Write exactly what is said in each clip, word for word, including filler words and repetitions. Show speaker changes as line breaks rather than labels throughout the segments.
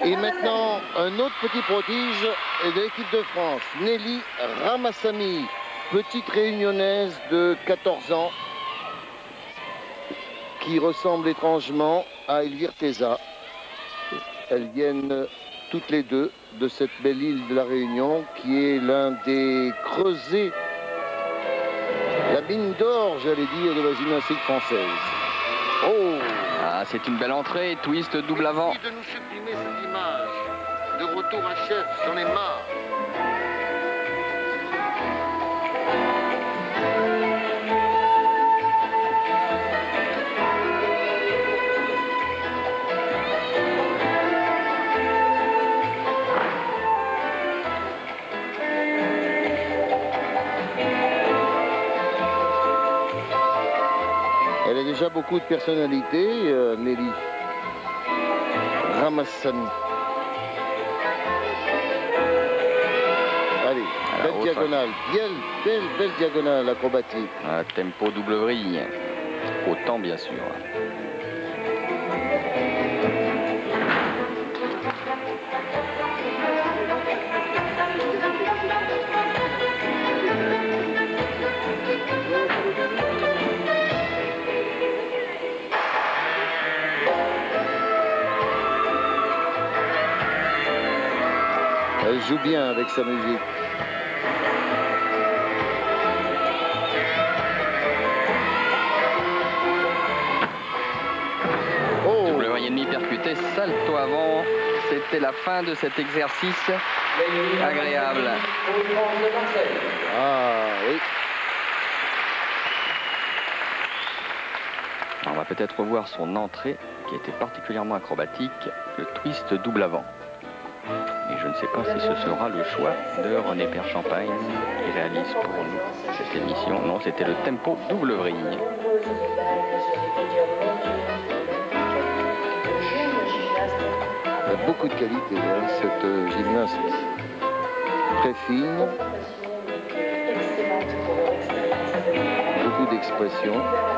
Et maintenant, un autre petit prodige de l'équipe de France, Nelly Ramassamy, petite réunionnaise de quatorze ans, qui ressemble étrangement à Elvire Teza. Elles viennent toutes les deux de cette belle île de la Réunion, qui est l'un des creusets, la mine d'or, j'allais dire, de la gymnastique française. Oh!
Ah, c'est une belle entrée, twist double avant.
Merci de nous supprimer cette image de retour à chef, j'en ai marre. Elle a déjà beaucoup de personnalité, euh, Nelly Ramassamy. Allez,
Alors,
belle diagonale, belle, belle, belle diagonale acrobatique.
Ah, tempo double vrille, autant bien sûr.
Elle joue bien avec sa musique. Oh!
Double vrille et demi percuté, salto avant. C'était la fin de cet exercice agréable.
Ah oui.
On va peut-être revoir son entrée qui était particulièrement acrobatique, le twist double avant. Et je ne sais pas si ce sera le choix de René Père Champagne qui réalise pour nous cette émission. Non, c'était le tempo double vrille.
Elle a beaucoup de qualité, hein, cette euh, gymnaste. Très fine. Beaucoup d'expression.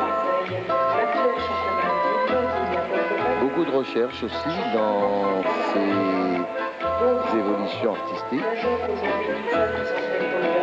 Beaucoup de recherche aussi dans ses évolutions artistiques.